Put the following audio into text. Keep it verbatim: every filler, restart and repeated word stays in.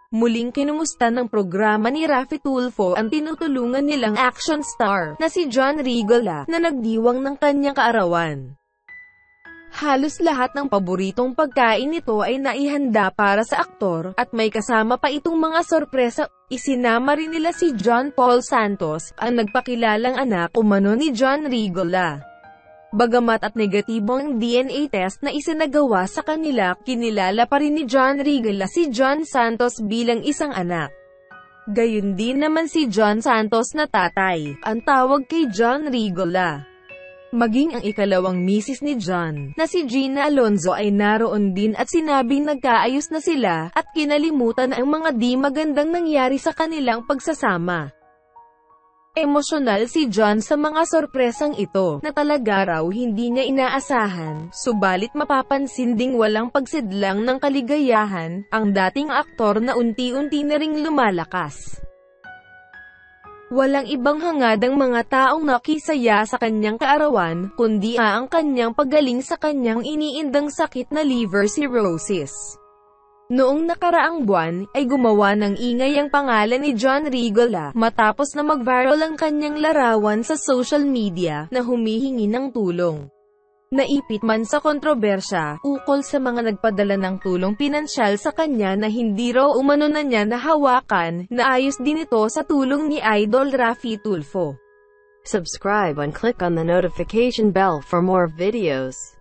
Muling kinumusta ng programa ni Raffy Tulfo ang tinutulungan nilang action star na si John Rigola na nagdiwang ng kanyang kaarawan. Halos lahat ng paboritong pagkain nito ay naihanda para sa aktor, at may kasama pa itong mga sorpresa. Isinama rin nila si John Paul Santos, ang nagpakilalang anak umano ni John Rigola. Bagamat at negatibo ang D N A test na isinagawa sa kanila, kinilala pa rin ni John Rigola si John Santos bilang isang anak. Gayun din naman si John Santos na tatay, ang tawag kay John Rigola. Maging ang ikalawang misis ni John, na si Gina Alonzo ay naroon din at sinabing nagkaayos na sila, at kinalimutan ang mga di magandang nangyari sa kanilang pagsasama. Emosyonal si John sa mga sorpresang ito, na talaga raw hindi niya inaasahan, subalit mapapansin ding walang pagsidlang ng kaligayahan, ang dating aktor na unti-unti na ring lumalakas. Walang ibang hangad ang mga taong nakisaya sa kanyang kaarawan, kundi ang kanyang paggaling sa kanyang iniindang sakit na liver cirrhosis. Noong nakaraang buwan, ay gumawa ng ingay ang pangalan ni John Rigola, matapos na mag-viral ang kanyang larawan sa social media, na humihingi ng tulong. Naipit man sa kontrobersya, ukol sa mga nagpadala ng tulong pinansyal sa kanya na hindi raw umano na niya nahawakan, naayos din ito sa tulong ni Idol Raffy Tulfo. Subscribe and click on the notification bell for more videos.